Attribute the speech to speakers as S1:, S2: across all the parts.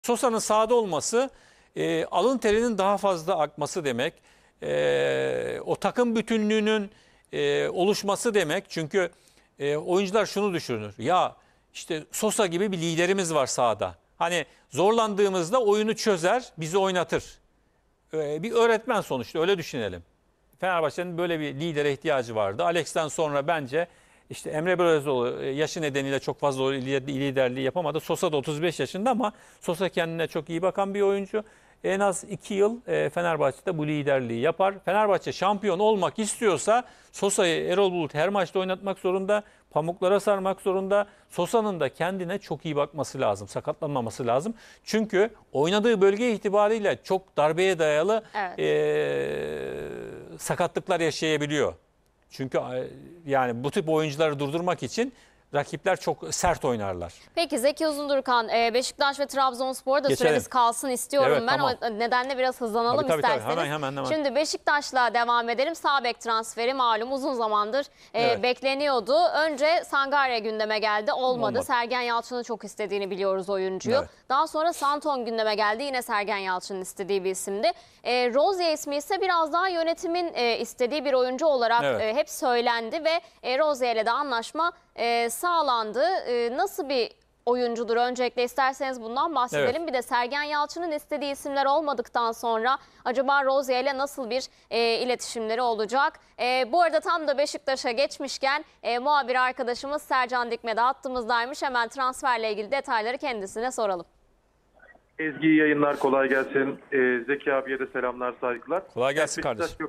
S1: Sosa'nın sahada olması alın terinin daha fazla akması demek. O takım bütünlüğünün oluşması demek. Çünkü oyuncular şunu düşünür. Ya işte Sosa gibi bir liderimiz var sahada. Hani zorlandığımızda oyunu çözer, bizi oynatır. Bir öğretmen sonuçta, öyle düşünelim. Fenerbahçe'nin böyle bir lidere ihtiyacı vardı. Alex'ten sonra bence işte Emre Belözoğlu yaşı nedeniyle çok fazla o liderliği yapamadı. Sosa da 35 yaşında ama Sosa kendine çok iyi bakan bir oyuncu. En az 2 yıl Fenerbahçe'de bu liderliği yapar. Fenerbahçe şampiyon olmak istiyorsa Sosa'yı Erol Bulut her maçta oynatmak zorunda. Pamuklara sarmak zorunda. Sosa'nın da kendine çok iyi bakması lazım. Sakatlanmaması lazım. Çünkü oynadığı bölge itibariyle çok darbeye dayalı
S2: Evet.
S1: sakatlıklar yaşayabiliyor. Çünkü yani bu tip oyuncuları durdurmak için rakipler çok sert oynarlar.
S2: Peki Zeki Uzundurkan, Beşiktaş ve Trabzonspor'da
S1: Geçelim.
S2: süremiz kalsın istiyorum
S1: Evet,
S2: ben.
S1: tamam.
S2: O nedenle biraz hızlanalım
S1: Tabii.
S2: isterseniz.
S1: Hemen.
S2: Şimdi Beşiktaş'la devam edelim. Sağ bek transferi malum uzun zamandır
S1: Evet.
S2: bekleniyordu. Önce Sangarya gündeme geldi. Olmadı.
S1: Olmadı.
S2: Sergen Yalçın'ın çok istediğini biliyoruz oyuncuyu.
S1: Evet.
S2: Daha sonra Santon gündeme geldi. Yine Sergen Yalçın'ın istediği bir isimdi. Rozier ismi ise biraz daha yönetimin istediği bir oyuncu olarak
S1: Evet.
S2: hep söylendi ve Rozier'le de anlaşma sağlandı. Nasıl bir oyuncudur? Öncelikle isterseniz bundan bahsedelim.
S1: Evet.
S2: Bir de Sergen Yalçın'ın istediği isimler olmadıktan sonra acaba Rozier'le nasıl bir iletişimleri olacak? Bu arada tam da Beşiktaş'a geçmişken muhabir arkadaşımız Sercan Dikme de hattımızdaymış. Hemen transferle ilgili detayları kendisine soralım.
S3: Ezgi, iyi yayınlar, kolay gelsin. Zeki abiye de selamlar, saygılar.
S1: Kolay gelsin
S3: Beşiktaş,
S1: kardeşim.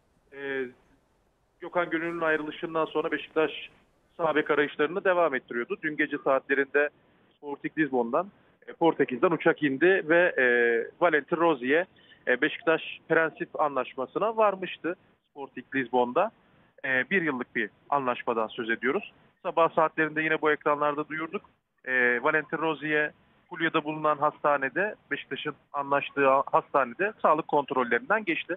S3: Gökhan Gönül'ün ayrılışından sonra Beşiktaş sağ bek arayışlarını devam ettiriyordu. Dün gece saatlerinde Sporting Lisbon'dan, Portekiz'den uçak indi ve Valentin Rozier Beşiktaş prensip anlaşmasına varmıştı Sporting Lisbon'da. Bir yıllık bir anlaşmadan söz ediyoruz. Sabah saatlerinde yine bu ekranlarda duyurduk. Valentin Rozier Fulya'da bulunan hastanede, Beşiktaş'ın anlaştığı hastanede sağlık kontrollerinden geçti.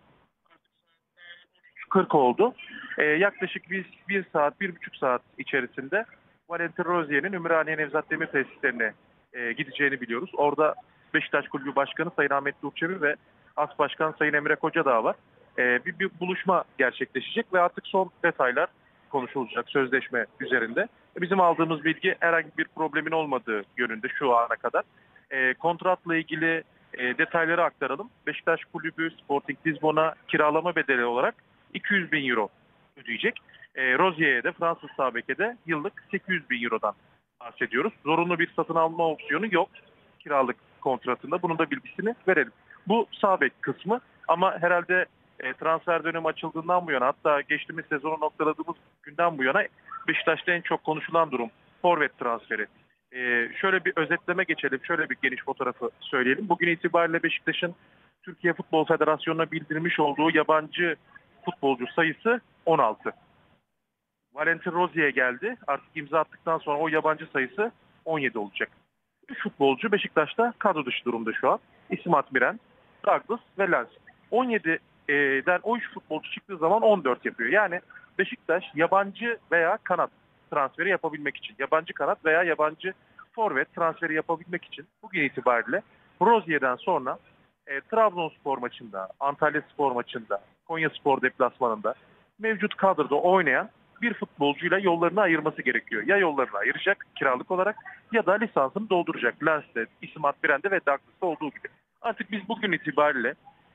S3: 40 oldu. Yaklaşık bir saat, 1,5 saat içerisinde Valentin Rozier'in Ümraniye Nevzat Demir tesislerine gideceğini biliyoruz. Orada Beşiktaş Kulübü Başkanı Sayın Ahmet Durçevi ve As Başkan Sayın Emre Kocadağ var. Bir buluşma gerçekleşecek ve artık son detaylar konuşulacak sözleşme üzerinde. Bizim aldığımız bilgi herhangi bir problemin olmadığı yönünde şu ana kadar. Kontratla ilgili detayları aktaralım. Beşiktaş Kulübü Sporting Lisbon'a kiralama bedeli olarak 200 bin euro ödeyecek. Rozier'e de Fransız sağ beke de yıllık 800 bin eurodan bahsediyoruz. Zorunlu bir satın alma opsiyonu yok kiralık kontratında. Bunun da bilgisini verelim. Bu sağ bek kısmı ama herhalde transfer dönemi açıldığından bu yana, hatta geçtiğimiz sezonu noktaladığımız günden bu yana Beşiktaş'ta en çok konuşulan durum forvet transferi. Şöyle bir özetleme geçelim. Şöyle bir geniş fotoğrafı söyleyelim. Bugün itibariyle Beşiktaş'ın Türkiye Futbol Federasyonu'na bildirmiş olduğu yabancı futbolcu sayısı 16. Valentin Rozier geldi. Artık imza attıktan sonra o yabancı sayısı 17 olacak. 3 futbolcu Beşiktaş'ta kadro dışı durumda şu an. İsmat Miren, Douglas ve Lens. 17'den o 3 futbolcu çıktığı zaman 14 yapıyor. Yani Beşiktaş yabancı veya kanat transferi yapabilmek için, yabancı kanat veya yabancı forvet transferi yapabilmek için bugün itibariyle Rozier'den sonra Trabzonspor maçında, Antalyaspor maçında, Konyaspor deplasmanında mevcut kadroda oynayan bir futbolcuyla yollarını ayırması gerekiyor. Ya yollarını ayıracak kiralık olarak ya da lisansını dolduracak. Lens'te, İsmat Biren'de ve Douglas'ta olduğu gibi. Artık biz bugün itibariyle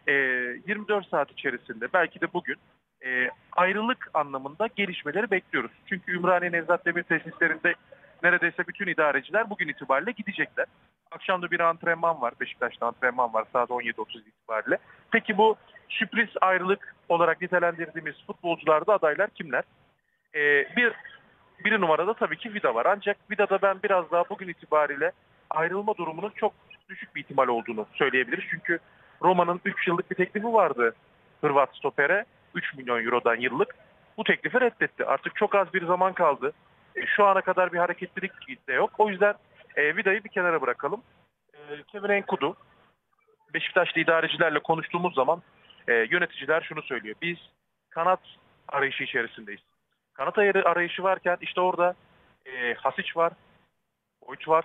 S3: 24 saat içerisinde belki de bugün ayrılık anlamında gelişmeleri bekliyoruz. Çünkü Ümraniye Nevzat Demir tesislerinde neredeyse bütün idareciler bugün itibariyle gidecekler. Akşam da bir antrenman var. Beşiktaş'ta antrenman var saat 17.30 itibariyle. Peki bu sürpriz ayrılık olarak nitelendirdiğimiz futbolcularda adaylar kimler? Bir numarada tabii ki Vida var. Ancak Vida'da ben biraz daha bugün itibariyle ayrılma durumunun çok düşük bir ihtimal olduğunu söyleyebiliriz. Çünkü Roma'nın 3 yıllık bir teklifi vardı Hırvat stopere. 3 milyon eurodan yıllık. Bu teklifi reddetti. Artık çok az bir zaman kaldı. Şu ana kadar bir hareketlilik de yok. O yüzden Vida'yı bir kenara bırakalım. Kevin Enkudu, Beşiktaşlı idarecilerle konuştuğumuz zaman yöneticiler şunu söylüyor. Biz kanat arayışı içerisindeyiz. Kanat arayışı varken işte orada Hasic var, Koyç var,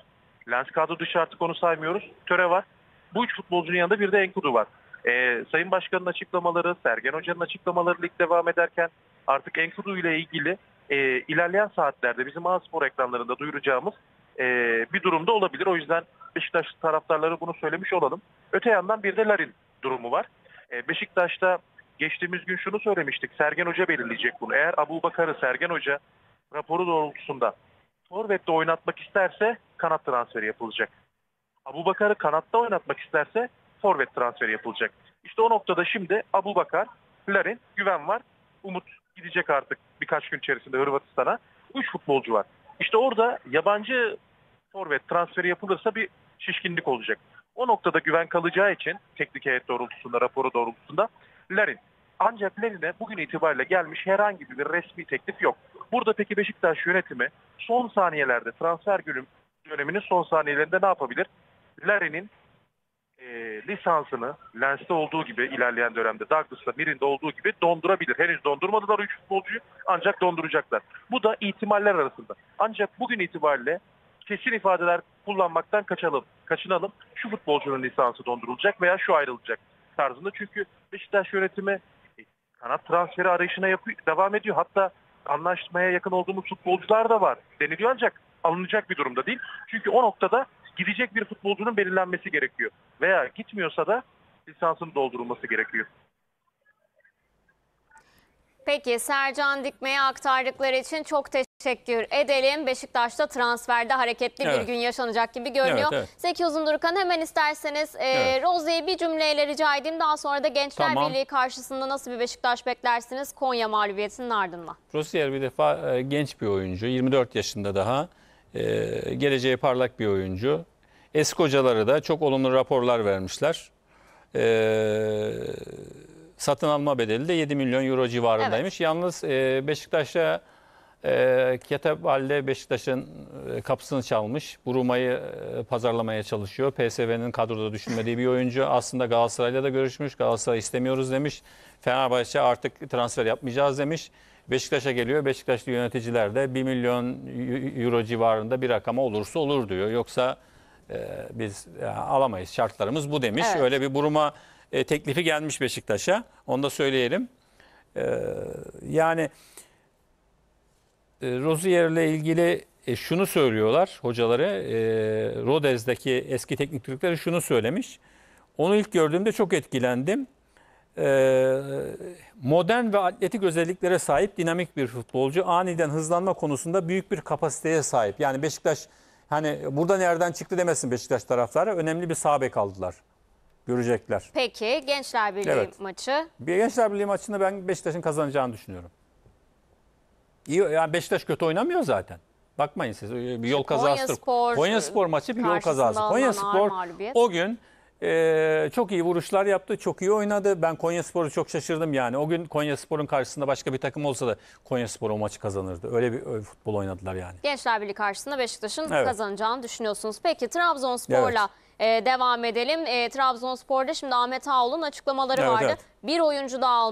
S3: Lens kadro dışı, artık onu saymıyoruz. Töre var. Bu 3 futbolcunun yanında bir de Enkudu var. Sayın Başkan'ın açıklamaları, Sergen Hoca'nın açıklamaları lig devam ederken artık Enkudu ile ilgili ilerleyen saatlerde bizim A-Spor ekranlarında duyuracağımız bir durumda olabilir. O yüzden Beşiktaş taraftarları bunu söylemiş olalım. Öte yandan bir de Larin durumu var. Beşiktaş'ta geçtiğimiz gün şunu söylemiştik. Sergen Hoca belirleyecek bunu. Eğer Abubakar'ı Sergen Hoca raporu doğrultusunda forvette oynatmak isterse kanat transferi yapılacak. Abubakar'ı kanatta oynatmak isterse forvet transferi yapılacak. İşte o noktada şimdi Abubakar, Larin, Güven var. Umut gidecek artık birkaç gün içerisinde Hırvatistan'a. 3 futbolcu var. İşte orada yabancı forvet transferi yapılırsa bir şişkinlik olacak. O noktada Güven kalacağı için teknik heyet doğrultusunda, raporu doğrultusunda Larin. Ancak Larin'e bugün itibariyle gelmiş herhangi bir resmi teklif yok. Burada peki Beşiktaş yönetimi son saniyelerde, transfer döneminin son saniyelerinde ne yapabilir? Larin'in lisansını Lens'te olduğu gibi ilerleyen dönemde Douglas'ta, Mirin'de olduğu gibi dondurabilir. Henüz dondurmadılar 3 futbolcuyu, ancak donduracaklar. Bu da ihtimaller arasında. Ancak bugün itibariyle kesin ifadeler kullanmaktan kaçınalım. Şu futbolcunun lisansı dondurulacak veya şu ayrılacak tarzında. Çünkü Beşiktaş yönetimi kanat transferi arayışına devam ediyor. Hatta anlaşmaya yakın olduğumuz futbolcular da var deniliyor, ancak alınacak bir durumda değil. Çünkü o noktada gidecek bir futbolcunun belirlenmesi gerekiyor. Veya gitmiyorsa da lisansının doldurulması gerekiyor.
S2: Peki Sercan Dikme'ye aktardıkları için çok teşekkür edelim. Beşiktaş'ta transferde hareketli bir gün yaşanacak gibi görünüyor.
S1: Evet.
S2: Zeki Uzundurkan, hemen isterseniz Rozier'i bir cümleyle rica edeyim. Daha sonra da Gençler Birliği karşısında nasıl bir Beşiktaş beklersiniz Konya mağlubiyetinin ardından?
S1: Rozier bir defa genç bir oyuncu. 24 yaşında daha. Geleceği parlak bir oyuncu. Eski hocaları da çok olumlu raporlar vermişler. Satın alma bedeli de 7 milyon euro civarındaymış. Evet. Yalnız Beşiktaş'a Ketebal'de Beşiktaş'ın kapısını çalmış. Buruma'yı pazarlamaya çalışıyor. PSV'nin kadroda düşünmediği bir oyuncu. Aslında Galatasaray'la da görüşmüş. Galatasaray istemiyoruz demiş. Fenerbahçe artık transfer yapmayacağız demiş. Beşiktaş'a geliyor. Beşiktaşlı yöneticiler de 1 milyon euro civarında bir rakama olursa olur diyor. Yoksa biz alamayız. Şartlarımız bu demiş. Evet. Öyle bir Buruma teklifi gelmiş Beşiktaş'a. Onu da söyleyelim. Yani Rozier ile ilgili şunu söylüyorlar hocaları. Rodez'deki eski teknik direktörü şunu söylemiş. Onu ilk gördüğümde çok etkilendim. Modern ve atletik özelliklere sahip dinamik bir futbolcu. Aniden hızlanma konusunda büyük bir kapasiteye sahip. Yani Beşiktaş, hani burada nereden çıktı demesin Beşiktaş taraftarı. Önemli bir sağ bek aldılar. Görecekler.
S2: Peki Gençler Birliği maçı?
S1: Gençler Birliği maçında ben Beşiktaş'ın kazanacağını düşünüyorum. İyi, yani Beşiktaş kötü oynamıyor zaten. Bakmayın siz, bir yol kazası. Konyaspor maçı bir yol kazası. Konyaspor o gün çok iyi vuruşlar yaptı, çok iyi oynadı. Ben Konyaspor'u çok şaşırdım yani. O gün Konyaspor'un karşısında başka bir takım olsa da Konyaspor o maçı kazanırdı. Öyle bir futbol oynadılar yani. Gençler
S2: Birliği karşısında Beşiktaş'ın kazanacağını düşünüyorsunuz. Peki Trabzonspor'la devam edelim. Trabzonspor'da şimdi Ahmet Ağol'un açıklamaları vardı. Bir oyuncu daha